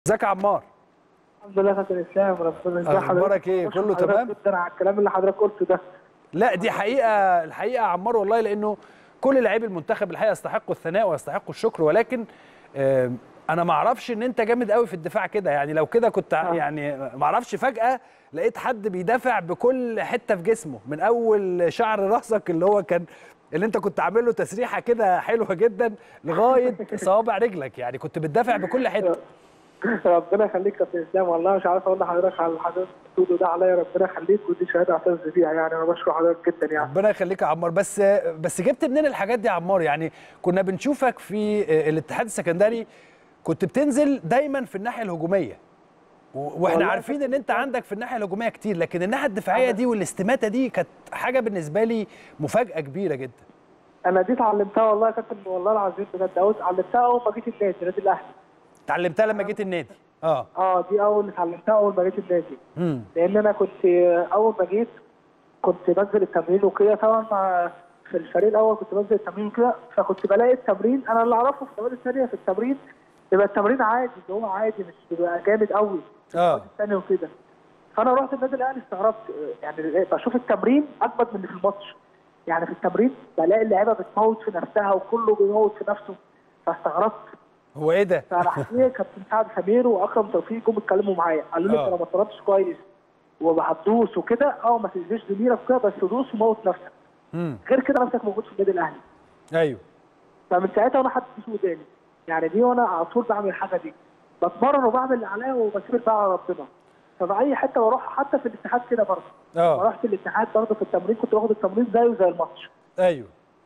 ازيك يا عمار؟ الحمد لله يا كابتن اسلام، ربنا يسلمك. اخبارك ايه؟ كله تمام؟ جدا على الكلام اللي حضرتك قلته ده. لا دي الحقيقه يا عمار والله، لانه كل لاعبي المنتخب الحقيقه يستحقوا الثناء ويستحقوا الشكر، ولكن انا ما اعرفش ان انت جامد قوي في الدفاع كده. يعني لو كده كنت يعني ما اعرفش، فجاه لقيت حد بيدافع بكل حته في جسمه، من اول شعر راسك اللي انت كنت عامل له تسريحه كده حلوه جدا لغايه صوابع رجلك، يعني كنت بتدافع بكل حته. ربنا يخليك يا كابتن اسلام، والله مش عارف اقول لحضرتك على اللي حضرتك بتقوله ده عليا. ربنا يخليك، ودي شهاده اعتز بيها، يعني انا بشكر حضرتك جدا يعني. ربنا يخليك يا عمار. بس جبت منين الحاجات دي يا عمار؟ يعني كنا بنشوفك في الاتحاد السكندري كنت بتنزل دايما في الناحيه الهجوميه، واحنا عارفين ان انت عندك في الناحيه الهجوميه كتير، لكن الناحيه الدفاعيه دي والاستماته دي كانت حاجه بالنسبه لي مفاجاه كبيره جدا. انا دي اتعلمتها والله يا كابتن، والله العظيم بجد اتعلمتها اول ما جيت النادي الاهلي. اتعلمتها لما جيت النادي؟ دي اول اللي اتعلمتها اول ما جيت النادي. لان انا كنت اول ما جيت كنت بنزل التمرين وكده، طبعا في الفريق الاول كنت بنزل التمرين وكده، فكنت بلاقي التمرين. انا اللي اعرفه في النوادي الثانيه في التمرين بيبقى التمرين عادي، اللي هو عادي، مش بيبقى جامد قوي في النوادي الثانيه وكده. فانا رحت النادي الاهلي استغربت، يعني بشوف التمرين اجمد من اللي في الماتش. يعني في التمرين بلاقي اللعيبه بتموت في نفسها وكله بيموت في نفسه، فاستغربت. هو ايه ده؟ فراح ايه كابتن سعد سمير واكرم توفيق جم اتكلموا معايا، قالوا لي انت لو ما اتدربتش كويس وهتدوس وكده، ما تاذيش زميلك وكده، بس دوس وموت نفسك. غير كده نفسك موجود في النادي الاهلي. ايوه. فمن ساعتها وانا حاطط في وداني، يعني دي وانا على طول بعمل الحاجه دي، بتمرن وبعمل اللي عليا وبسيب الباقي على ربنا. ففي اي حته بروح، حتى في الاتحاد كده برضه. لما رحت الاتحاد برضه في التمرين كنت باخد التمرين زيه زي الماتش. ايوه.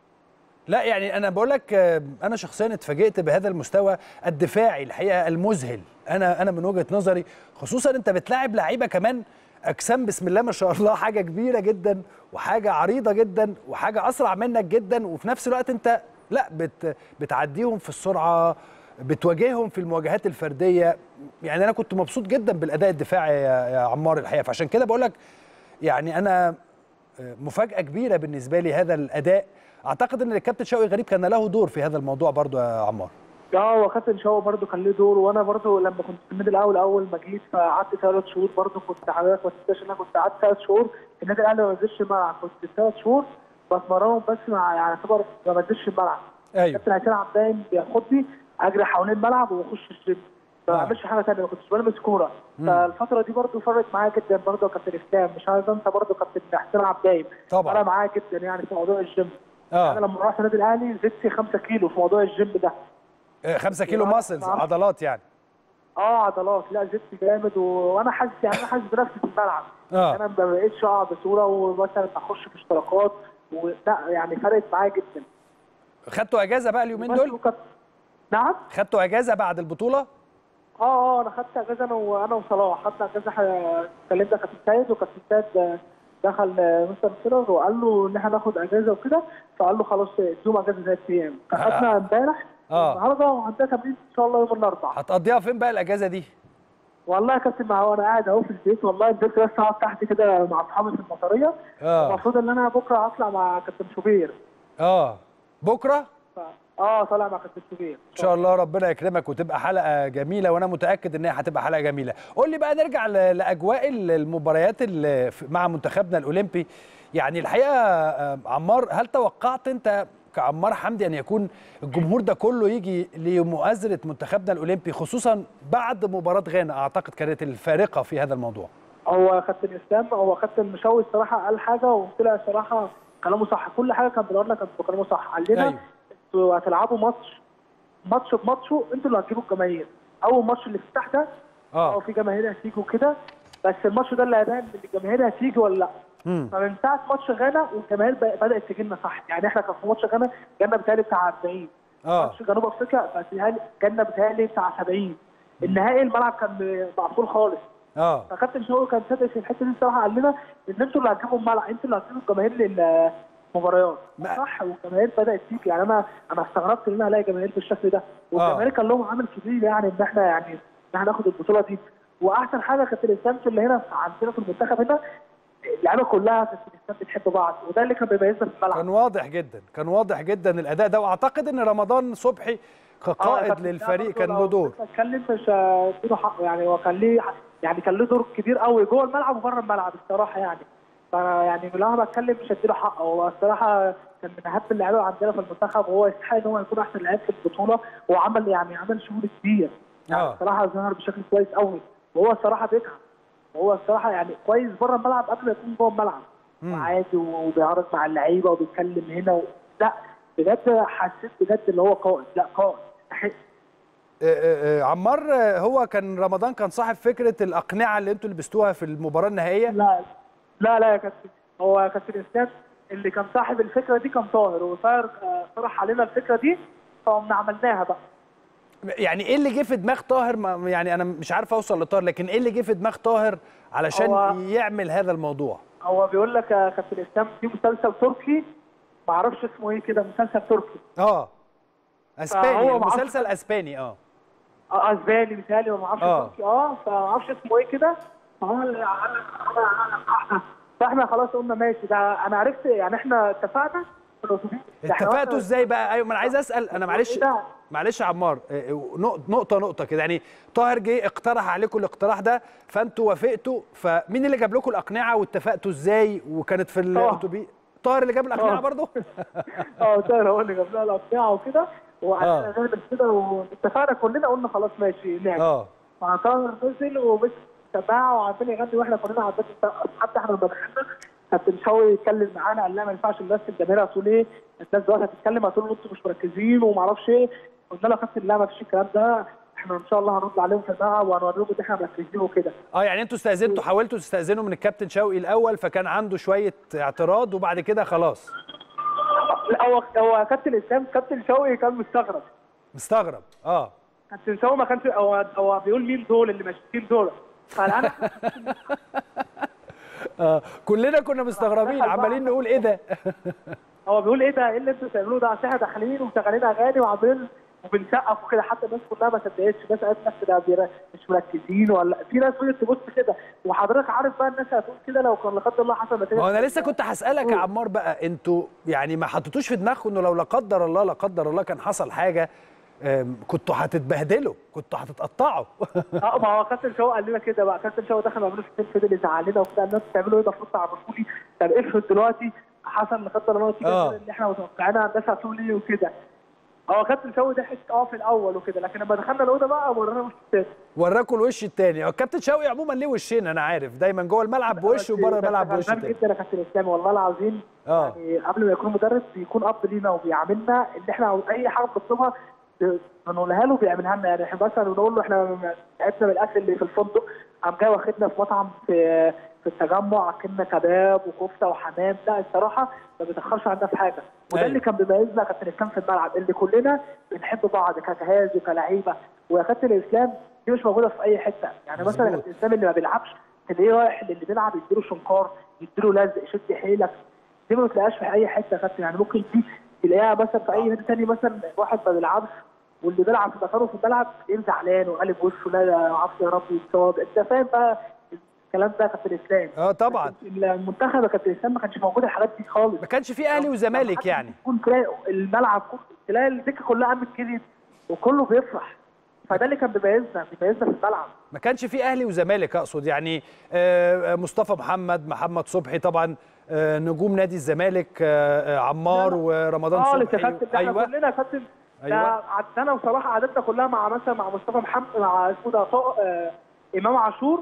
لا يعني انا بقول لك، انا شخصيا اتفاجئت بهذا المستوى الدفاعي الحقيقه المذهل. انا من وجهه نظري، خصوصا انت بتلاعب لعيبه كمان اجسام بسم الله ما شاء الله، حاجه كبيره جدا وحاجه عريضه جدا وحاجه اسرع منك جدا، وفي نفس الوقت انت لا بتعديهم في السرعه، بتواجههم في المواجهات الفرديه. يعني انا كنت مبسوط جدا بالاداء الدفاعي يا عمار الحقيقه، فعشان كده بقول لك يعني انا مفاجاه كبيره بالنسبه لي هذا الاداء. اعتقد ان الكابتن شوقي غريب كان له دور في هذا الموضوع برضو يا عمار. هو كابتن شوقي برضو كان له دور، وانا برضو لما كنت في النادي الاول اول ما جيت فقعدت 3 شهور برضو. كنت حضرتك ما تنساش ان انا كنت قعدت 3 شهور في النادي الاهلي ما بنزلش الملعب، كنت 3 شهور بتمرنهم بس يعني يعتبر ما بنزلش الملعب. ايوه. كابتن حسين عبدين بياخدني اجري حوالين الملعب واخش الجيم، ما بعملش حاجه ثانيه، ما كنتش بلمس كوره. فالفتره دي برضو فرقت معايا جدا برضو يا كابتن اسلام، مش عايز انسى برضو كابتن حسين عبدين طبعا فرق معايا جدا يعني في موضوع الجيم. انا لما رحت النادي الاهلي زدت 5 كيلو في موضوع الجيم ده. 5 كيلو ماسلز، عضلات يعني. عضلات، لا زدت جامد، وانا حاسس يعني انا حاسس بنفسي في الملعب. انا ما بقتش اقعد بصوره ومثلا اخش في اشتراكات لا، يعني فرقت معايا جدا. خدتوا اجازه بقى اليومين دول؟ نعم. خدتوا اجازه بعد البطوله؟ انا خدت اجازه، انا وصلاح خدنا اجازه. كلمنا كابتن سيد، وكابتن سيد دخل مستر سيرر وقال له ان احنا ناخد اجازه وكده، فقال له خلاص ادوم اجازه 3 ايام. فخدنا امبارح النهارده، وعندنا تمرين ان شاء الله يوم الاربعاء. هتقضيها فين بقى الاجازه دي؟ والله يا كابتن، ما هو انا قاعد اهو في البيت، والله البيت بس اقعد تحت كده مع اصحابي في المطريه. المفروض ان انا بكره هطلع مع كابتن شوبير. بكره؟ طالع مع كابتن شوبير ان شاء الله. ربنا يكرمك وتبقى حلقه جميله، وانا متاكد ان هي هتبقى حلقه جميله. قول لي بقى، نرجع لاجواء المباريات مع منتخبنا الاولمبي. يعني الحقيقه عمار، هل توقعت انت كعمار حمدي ان يكون الجمهور ده كله يجي لمؤازره منتخبنا الاولمبي، خصوصا بعد مباراه غانا؟ اعتقد كانت الفارقه في هذا الموضوع. هو كابتن اسلام، هو كابتن مشوي الصراحه قال حاجه وطلع الصراحه كلامه صح. كل حاجه كان بيقول لنا كان كلامه صح. قال لنا انتوا هتلعبوا ماتش بماتشه، انتوا اللي هتجيبوا الجماهير. اول ماتش اللي افتتح ده في جماهير هتيجي وكده، بس الماتش ده اللي هيبان ان الجماهير هتيجي ولا لا. فمن ساعه ماتش غانا والجماهير بدات تجي لنا صح. يعني احنا كان في ماتش غانا جالنا بتهيألي بتاع 40. ماتش جنوب افريقيا جالنا بتهيألي بتاع 70. النهائي الملعب كان مقفول خالص. فكابتن شوقي كان صادق في الحته دي الصراحه، قال لنا ان انتوا اللي هتجيبوا الملعب، انتوا اللي هتجيبوا الجماهير للمباريات صح. والجماهير بدات تيجي، يعني انا استغربت ان انا الاقي جماهير بالشكل ده، والجماهير كان لهم عامل كبير يعني ان احنا ناخد البطوله دي. واحسن حاجه كانت الاسلام اللي هنا عندنا في المنتخب هنا، اللعيبه كلها كانت بتحب بعض، وده اللي كان بيميزنا في الملعب. كان واضح جدا الاداء ده. واعتقد ان رمضان صبحي كقائد للفريق كان له دور. اتكلم مش اديله حقه يعني، هو كان ليه يعني كان له دور كبير قوي جوه الملعب وبره الملعب الصراحه يعني. فانا يعني لما بتكلم مش هديله حقه، هو الصراحه كان من اهم اللعيبه عندنا في المنتخب، وهو يستحق ان هو يكون احسن لعيب في البطوله، وعمل يعني عمل شغل كبير يعني الصراحه، ظهر بشكل كويس قوي، وهو الصراحه بيتعب، وهو الصراحه يعني كويس بره الملعب قبل ما يكون جوه الملعب، وعادي وبيعرض مع اللعيبه وبيتكلم هنا لا بجد حسيت بجد اللي هو قائد، لا قائد يستحق. عمار، هو كان رمضان كان صاحب فكره الاقنعه اللي انتوا لبستوها في المباراه النهائيه؟ لا يا كابتن، هو كابتن اسلام اللي كان صاحب الفكره دي كان طاهر، وطاهر طرح علينا الفكره دي فقمنا عملناها بقى. يعني ايه اللي جه في دماغ طاهر؟ يعني انا مش عارف اوصل لطاهر، لكن ايه اللي جه في دماغ طاهر علشان يعمل هذا الموضوع؟ هو بيقول لك يا كابتن اسلام في مسلسل تركي ما اعرفش اسمه ايه كده، مسلسل تركي اسباني، مسلسل اسباني اسباني مثالي ما اعرفش تركي فما اعرفش اسمه ايه كده، فاحنا خلاص قلنا ماشي ده انا عرفت يعني احنا اتفقنا. اتفقتوا ازاي بقى؟ ايوه ما انا عايز اسال، انا معلش يا عمار، نقطه كده، يعني طاهر جه اقترح عليكم الاقتراح ده فانتوا وافقتوا، فمين اللي جاب لكم الاقنعه واتفقتوا ازاي؟ وكانت في الاتوبيس طاهر اللي جاب الاقنعه برضه؟ طاهر هو اللي جاب لنا الاقنعه وكده، وقعدنا نعمل كده واتفقنا كلنا، قلنا خلاص ماشي نعمل. فطاهر نزل ومش تبعه وعارفين يغني، واحنا كلنا عارفين حتى احنا لما دخلنا كابتن شوقي يتكلم معانا قال لا ما ينفعش الناس الجماهير هتقول ايه، الناس دلوقتي هتتكلم هتقول انتوا مش مركزين وما اعرفش ايه، قلنا له يا كابتن لا ما فيش الكلام ده، احنا ان شاء الله هنرد عليهم في الملعب وهنوريهم ان احنا مركزين وكده. يعني انتوا استاذنتوا، حاولتوا تستاذنوا من الكابتن شوقي الاول، فكان عنده شويه اعتراض وبعد كده خلاص. لا هو كابتن اسلام كابتن شوقي كان مستغرب كابتن شوقي ما كانش هو بيقول مين دول اللي ماشيين دول، فانا كلنا كنا مستغربين عمالين نقول ايه ده. هو بيقول ايه ده، ايه اللي انتوا بتعملوه ده؟ احنا داخلين ومشغلين اغاني وعاملين وبنسقف وكده، حتى الناس كلها ما صدقتش، الناس قالت نفس ده مش مركزين، ولا في ناس بدات تبص كده، وحضرتك عارف بقى الناس هتقول كده لو كان لا قدر الله حصل نتيجه. ما انا لسه كنت هسالك يا عمار بقى، انتوا يعني ما حطيتوش في دماغكم انه لو لا قدر الله كان حصل حاجه كنتوا هتتبهدلوا، كنتوا هتتقطعوا؟ ما هو كابتن شوقي قال لنا كده بقى، كابتن شوقي دخل عملوا في فضل يزعلنا وكده، الناس بتعملوا ايه ده المفروض تعرفوا لي، طب افرض دلوقتي حصل لا قدر الله نتيجه اللي احنا متوقعينها، الناس هتقول ايه وكده. هو كابتن شوقي ضحك في الاول وكده، لكن لما دخلنا الاوضه بقى ورانا الوش الثاني، وراكم الوش الثاني. الكابتن شوقي عموما ليه وشين، انا عارف دايما جوه الملعب بوش وبره الملعب بوش ثاني. جدا يا كابتن اسلام والله العظيم، يعني قبل ما يكون مدرب بيكون اب لينا وبيعاملنا ان احنا اي حاجه بنطلبها بنقولها له بيعملها لنا، يعني احنا مثلا بنقول له احنا تعبنا من الاكل اللي في الفندق، قام جاي واخدنا في مطعم في التجمع اكلنا كباب وكفته وحمام، لا الصراحه ما بيتاخرش عندنا في حاجه، وده اللي كان بيميزنا كابتن اسلام في الملعب، اللي كلنا بنحب بعض كجهاز وكلعيبه، ويا كابتن اسلام دي مش موجوده في اي حته، يعني مثلا كابتن اسلام اللي ما بيلعبش تلاقيه رايح للي بيلعب يديله شنكار، يديله لزق، شد حيلك، دي ما بتلاقيهاش في اي حته يا كابتن، يعني ممكن دي تلاقيها مثلا في اي نادي ثاني، مثلا واحد ما بيلعبش واللي بيلعب في مكانه في الملعب تلاقيه زعلان وقالب وشه، لا يا عفو يا رب يتصاب، انت فاهم بقى الكلام ده كابتن اسلام. طبعا المنتخب يا كابتن اسلام ما كانش موجود الحاجات دي خالص، ما كانش فيه اهلي وزمالك، يعني تلاقي الملعب تلاقي الدكه كلها قامت كده وكله بيفرح، فده اللي كان بيميزنا في الملعب، ما كانش فيه اهلي وزمالك اقصد، يعني مصطفى محمد صبحي طبعا نجوم نادي الزمالك، عمار ورمضان صبحي. ايوه كلنا يا كابتن، عدنا وصراحه عادتنا كلها مع مثلا مع مصطفى محمد، مع اسمه ده امام عاشور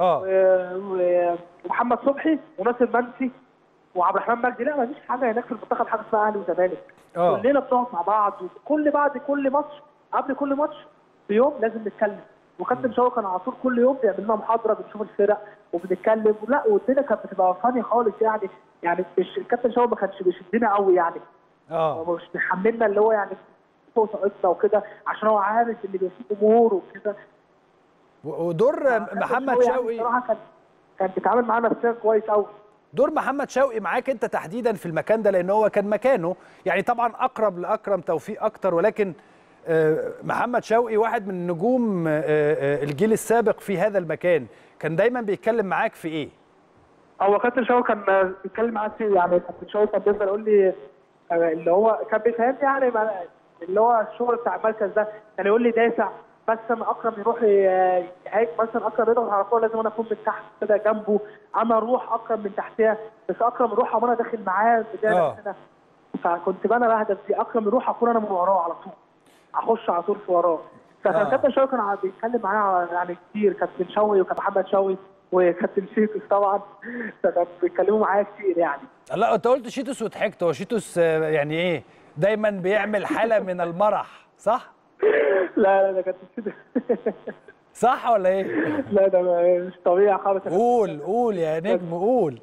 ومحمد صبحي وناصر منسي وعبد الرحمن مجدي، لا ما فيش حاجه هناك في المنتخب حاجه اسمها اهلي وزمالك، كلنا بنقعد مع بعض، بعد كل ماتش قبل كل ماتش بيوم لازم نتكلم، وكابتن شوقي كان على طول كل يوم بيعمل لنا محاضره بنشوف الفرق وبنتكلم، لا والدنيا كانت بتبقى فاني خالص، يعني مش الكابتن شوقي ما كانش بيشدنا قوي يعني، هو مش بيحملنا اللي هو يعني فوق طاقتنا وكده، عشان هو عارف اللي بيفيد جمهور وكده. ودور محمد شوقي بصراحه كان بيتعامل معانا نفسيا كويس قوي. دور محمد شوقي معاك انت تحديدا في المكان ده، لان هو كان مكانه، يعني طبعا اقرب لاكرم توفيق اكتر، ولكن محمد شوقي واحد من نجوم الجيل السابق في هذا المكان، كان دايما بيتكلم معاك في ايه؟ هو كابتن شوقي كان بيتكلم معاك في يعني كابتن شوقي كان بيفضل يقول لي اللي هو كان بيفهمني، يعني اللي هو الشغل بتاع المركز ده، كان يقول لي دافع مثلا، اكرم يروح يهاجم مثلا، اكرم يضغط على الكوره لازم انا اكون من تحت كده جنبه، انا اروح اكرم من تحتها، بس اكرم يروح وانا داخل معاه بدايه كده. فكنت بقى انا بهدف دي اكرم يروح اكون انا من وراه على طول، اخش على طول في وراه. فكان كابتن شوقي كان بيتكلم معايا يعني كتير، كابتن شوقي وكابتن محمد شوقي وكابتن شيتوس طبعا، فكانوا بيتكلموا معايا كتير يعني. لا انت قلت شيتوس وضحكت، هو شيتوس يعني ايه دايما بيعمل حاله من المرح صح؟ لا ده كابتن شيتوس صح ولا ايه؟ لا ده مش طبيعي خالص. قول يا نجم قول.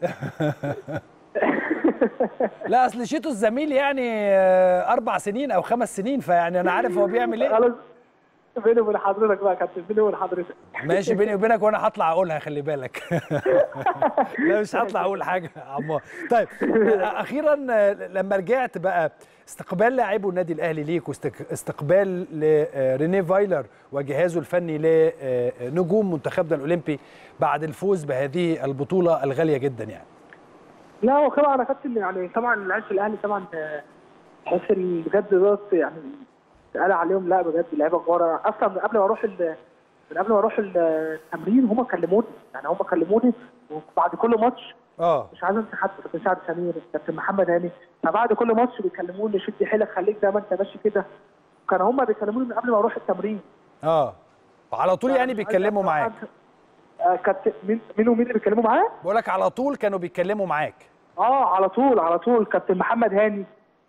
لا اصل شيتوس زميل يعني 4 سنين او 5 سنين، فيعني انا عارف هو بيعمل ايه. خلاص بيني وبين حضرتك بقى يا كابتن، بيني وبين حضرتك. ماشي بيني وبينك، وانا هطلع اقولها خلي بالك. لا مش هطلع اقول حاجه يا عمار. طيب اخيرا لما رجعت بقى، استقبال لاعبو النادي الاهلي ليك واستقبال لرينيه فايلر وجهازه الفني لنجوم منتخبنا الاولمبي بعد الفوز بهذه البطوله الغاليه جدا يعني. لا هو طبعا انا كابتن يعني طبعا لعيبه الاهلي طبعا تحس بجد دوت يعني قال عليهم، لا بجد لعيبه كبار. اصلا من قبل ما اروح التمرين هم كلموني، يعني هم كلموني وبعد كل ماتش مش عايز انسى حد، كابتن سعد سمير، كابتن محمد هاني، فبعد كل ماتش بيكلموني شد حيلك خليك زي ما انت ماشي كده. كانوا هم بيكلموني من قبل ما اروح التمرين. على طول يعني بيتكلموا معاك. كابتن مين ومين اللي بيتكلموا معايا؟ بقول لك على طول كانوا بيتكلموا معاك. على طول كابتن محمد هاني.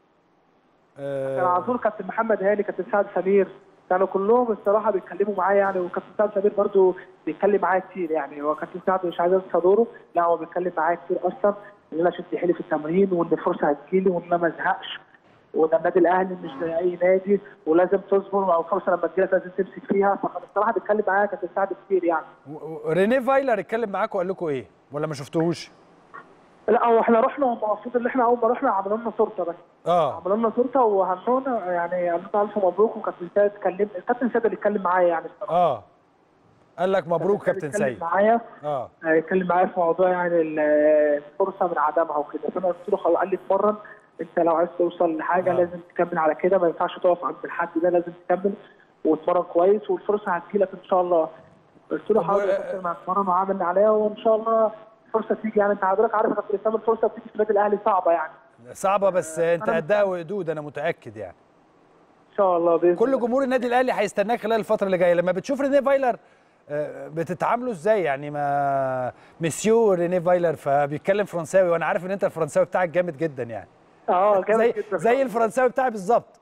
كان على طول كابتن محمد هاني، كابتن سعد سمير، كانوا كلهم الصراحه بيتكلموا معايا يعني. وكابتن سعد سمير برضو بيتكلم معايا كتير يعني. هو كابتن سعد مش عايز انسى دوره، لا هو بيتكلم معايا كتير اصلا ان انا شد حيلي في التمرين وان الفرصه هتجيلي وان انا ما ازهقش، وده النادي الاهلي مش زي اي نادي ولازم تصبر، او الفرصه لما تجيلك لازم تمسك فيها. فكان الصراحه بيتكلم معايا كابتن سعد كتير يعني. رينيه فايلر اتكلم معاكم وقال لكم ايه ولا ما شفتوهوش؟ لا هو احنا رحنا، هم المفروض ان احنا اول ما رحنا عملوا لنا صورته بس. عملوا لنا صورته وهنونا يعني، قالوا لنا الف مبروك. وكابتن سيد الكابتن سيد اللي اتكلم معايا يعني الصراحه. قال لك مبروك كابتن سيد. اتكلم معايا اتكلم معايا في موضوع يعني الفرصه من عدمها وكده. فانا قلت له خلاص، قال لي اتمرن، انت لو عايز توصل لحاجه لازم تكمل على كده، ما ينفعش تقف عند الحد ده، لازم تكمل وتتمرن كويس والفرصه هتجيلك ان شاء الله. قلت له حاضر يا كابتن، انا هتمرن وهعمل اللي عليا وان شاء الله الفرصه تيجي. يعني انت حضرتك عارف يا كابتن اسلام الفرصه بتيجي في النادي الاهلي صعبه يعني. صعبه بس انت قدها وقدود، انا متاكد يعني. ان شاء الله باذن الله. كل جمهور النادي الاهلي هيستناك خلال الفتره اللي جايه. لما بتشوف رينيه فايلر بتتعاملوا ازاي يعني؟ ما مسيو رينيه فايلر فبيتكلم فرنساوي، وانا عارف ان انت الفرنساوي بتاعك جامد جدا يعني. جامد جدا زي الفرنساوي بتاعي بالظبط.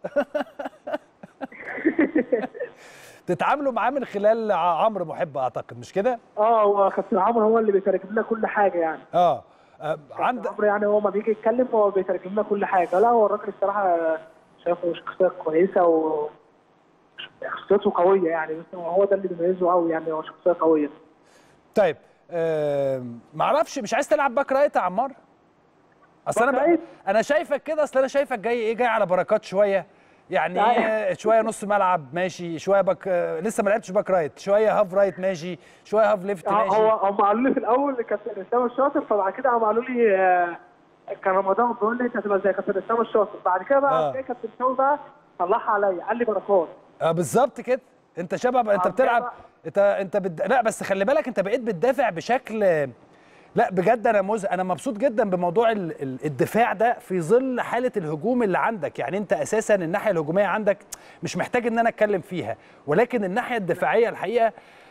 تتعاملوا معاه من خلال عمرو محب اعتقد، مش كده؟ هو كابتن عمرو هو اللي بيترجم لنا كل حاجه يعني. عند عمرو يعني هو ما بيجي يتكلم هو بيترجم لنا كل حاجه. لا هو الراجل الصراحه شايفه شخصيه كويسه وشخصيته قويه يعني، بس هو ده اللي بيميزه قوي يعني، هو شخصيه قويه. طيب معرفش، مش عايز تلعب باك رايت يا عمار؟ اصل انا شايفك كده، اصل انا شايفك جاي على بركات شويه يعني. شويه نص ملعب ماشي، شويه باك لسه ما لعبتش باك رايت، شويه هاف رايت ماشي، شويه هاف ليفت ماشي. هم قالوا لي في الاول كابتن اسامه الشاطر، فبعد كده هم قالوا لي كان رمضان بيقول لي انت هتبقى زي كابتن اسامه الشاطر. بعد كده بقى جاي كابتن شوقي بقى طلعها عليا قال لي بركات. بالظبط كده، انت شبه انت بتلعب لا بس خلي بالك انت بقيت بتدافع بشكل، لا بجد انا مبسوط جدا بموضوع الدفاع ده في ظل حاله الهجوم اللي عندك. يعني انت اساسا الناحيه الهجوميه عندك مش محتاج ان انا اتكلم فيها، ولكن الناحيه الدفاعيه الحقيقه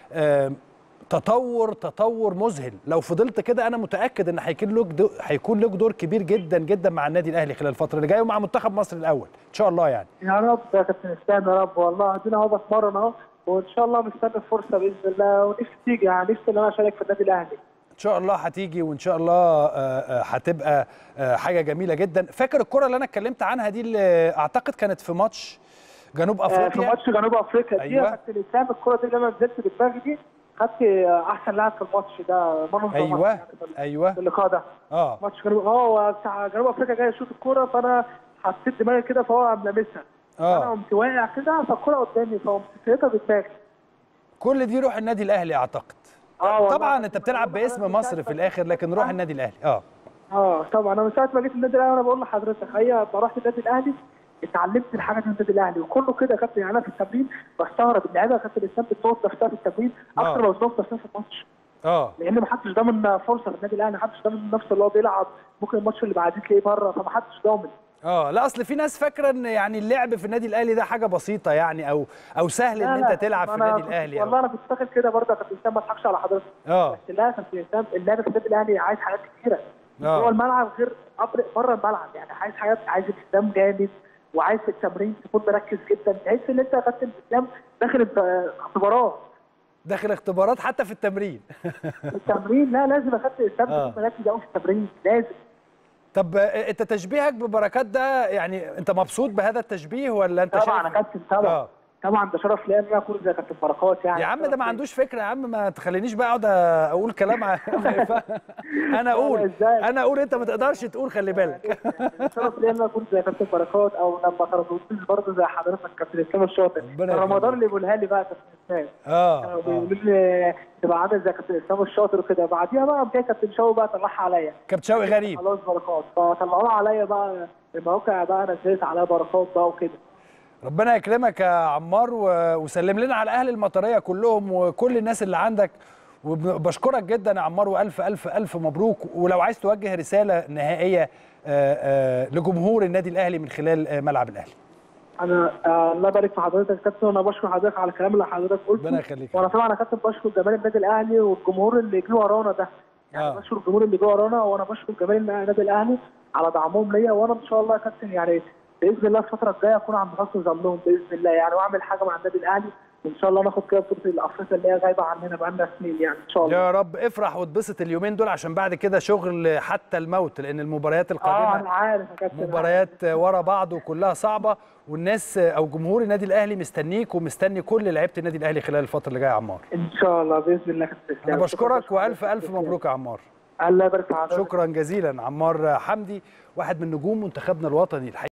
تطور مذهل. لو فضلت كده انا متاكد ان هيكون لك دور كبير جدا جدا مع النادي الاهلي خلال الفتره اللي جايه ومع منتخب مصر الاول ان شاء الله يعني. يا رب يا كابتن اسلام، يا رب والله. ادينا اهو بتمرن اهو، وان شاء الله مستني الفرصه باذن الله، ونفسي تيجي يعني، نفسي ان انا اشارك في النادي الاهلي. ان شاء الله هتيجي، وان شاء الله هتبقى حاجه جميله جدا. فاكر الكره اللي انا اتكلمت عنها دي اللي اعتقد كانت في ماتش جنوب افريقيا؟ في ماتش جنوب افريقيا. أيوة. دي يا كابتن اسلام الكره دي اللي انا نزلت بدماغي دي، خدت احسن لاعب في الماتش ده. ايوه في اللقاء ده. ماتش جنوب بتاع جنوب افريقيا جاي يشوط الكوره، فانا حسيت دماغي كده فهو قام لامسها. انا قمت واقع كده فالكوره قدامي فقمت سيتها بدماغي. كل دي روح النادي الاهلي اعتقد. طبعا انت بتلعب باسم مصر في الاخر، لكن روح النادي الاهلي. طبعا انا من ساعه ما جيت النادي الاهلي وانا بقول لحضرتك، هي رحت النادي الاهلي اتعلمت الحاجه دي من النادي الاهلي وكله كده يا كابتن. يعني انا في التمرين بستغرب اللعيبه يا كابتن اسلام بتموت نفسها في التمرين اكتر ما بتموت نفسها في الماتش. لان ما حدش ضامن فرصه في النادي الاهلي، ما حدش ضامن نفسه اللي هو بيلعب، ممكن الماتش اللي بعديه تلاقيه بره، فما حدش ضامن. لا اصل في ناس فاكره ان يعني اللعب في النادي الاهلي ده حاجه بسيطه يعني او سهل ان انت تلعب في النادي الاهلي. والله انا كنت فاكر كده برضه يا كابتن اسلام، ما اضحكش على حضرتك. بس لا يا كابتن اسلام، اللعب في النادي الاهلي عايز حاجات كتيره جوه الملعب غير بره الملعب. يعني عايز حاجات، عايز التزام جامد، وعايز في التمرين تكون مركز جدا، تحس ان انت يا كابتن اسلام داخل اختبارات حتى في التمرين. في التمرين لا لازم يا كابتن اسلام تكون مركز قوي في التمرين لازم. طب انت تشبيهك ببركات ده يعني انت مبسوط بهذا التشبيه ولا انت طبعا يا كابتن طبعا. طبعا ده شرف ليا ان انا اكون زي كابتن بركات. يعني يا عم ده ما عندوش فكره يا عم، ما تخلينيش بقى اقعد اقول كلام انا اقول انت ما تقدرش تقول، خلي بالك. شرف ليا ان انا اكون زي كابتن بركات، او لما طردوني برضه زي حضرتك كابتن اسلام الشاطر. رمضان اللي بيقولها لي بقى كابتن اسلام. كانوا بيقولوا لي تبقى عامل زي كابتن اسلام الشاطر وكده. بعديها بقى جاي كابتن شوقي بقى طلعها عليا. كابتن شوقي غريب. خلاص بركات، فطلعوها عليا بقى المواقع بقى، نزلت عليها بركات بقى وكده. ربنا يكرمك يا عمار وسلم لنا على اهل المطريه كلهم وكل الناس اللي عندك، وبشكرك جدا يا عمار، والف الف الف مبروك. ولو عايز توجه رساله نهائيه لجمهور النادي الاهلي من خلال ملعب الاهلي. انا الله يبارك في حضرتك يا كابتن، وانا بشكر حضرتك على الكلام اللي حضرتك قلته. ربنا يخليك. وانا طبعا يا كابتن بشكر جماهير النادي الاهلي والجمهور اللي جه ورانا ده. يعني بشكر الجمهور اللي جه ورانا، وانا بشكر جماهير النادي الاهلي على دعمهم ليا. وانا ان شاء الله يا كابتن يعني باذن الله الفتره الجايه اكون عند حسن ظنهم باذن الله، يعني واعمل حاجه مع النادي الاهلي، وان شاء الله ناخد كده بطوله الافريقيا اللي هي غايبه عننا بقالنا سنين يعني ان شاء الله. يا رب افرح واتبسط اليومين دول، عشان بعد كده شغل حتى الموت، لان المباريات القادمه انا عارف يا كابتن مباريات ورا بعض وكلها صعبه، والناس او جمهور النادي الاهلي مستنيك ومستني كل لعيبه النادي الاهلي خلال الفتره اللي جايه يا عمار. ان شاء الله باذن الله كابتن. انا بشكرك والف الف مبروك يا عمار. الله يبارك في حضرتك. شكرا جزيلا عمار حمدي، واحد من نجوم منتخبنا الوطني الحقيقة.